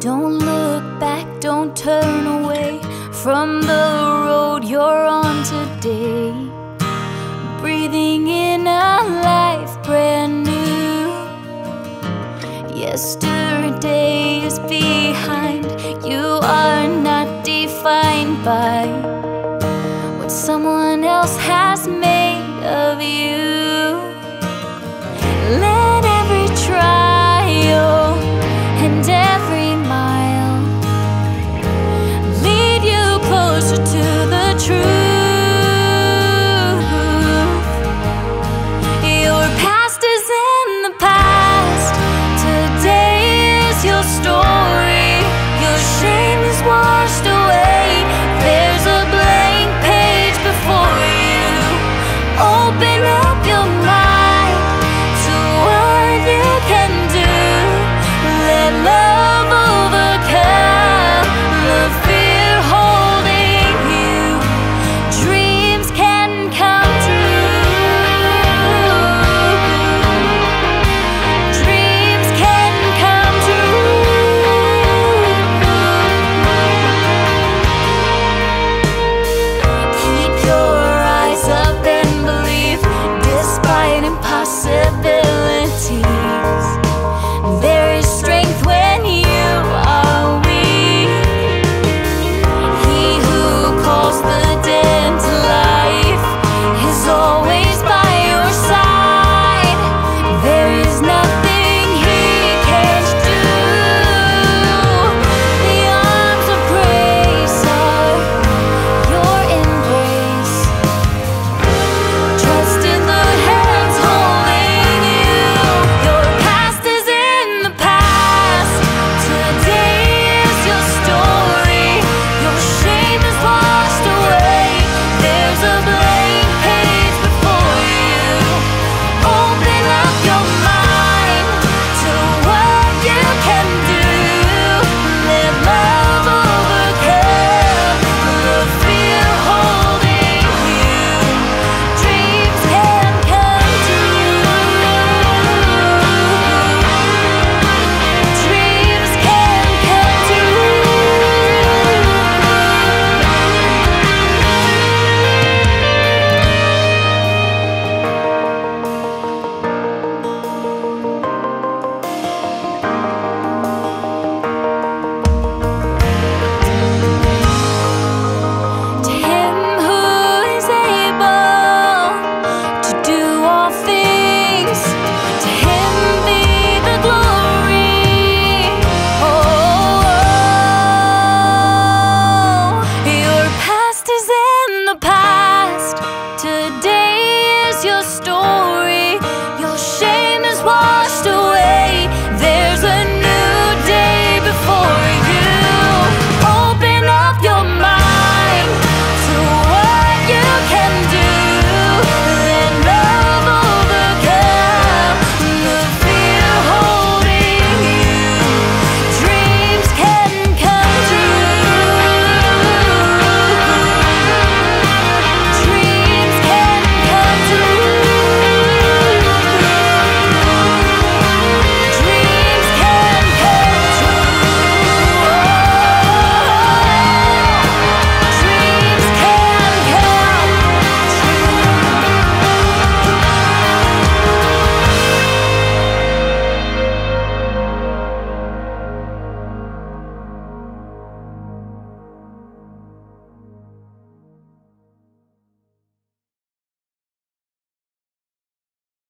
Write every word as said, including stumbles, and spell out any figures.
Don't look back, don't turn away from the road you're on today. Breathing in a life brand new. Yesterday is behind. You are not defined by what someone else has made of you. Let every trial and every mile lead you closer to the truth. Your past is in the past. Today is your story. Your shame is washed away. There's a blank page before you. Open up your mind to what you can do. Let love overcome the fear holding you. Dreams can come true. Dreams can come true. Keep your eyes up and believe, despite impossibilities. There is strength when you are weak. He who calls the dead to life is always by your side. There is nothing he can't do. The arms of grace are your embrace. Trust in the hands holding you. Your past is in the past. Today is your story. Your shame is washed away. There's a blank page before you. Open up your mind to what you can do. Let love overcome the fear holding you. Dreams can come true. Dreams can come true. To him who is able to do all things, to him be the glory. Oh, your past is in the past. Today is your story.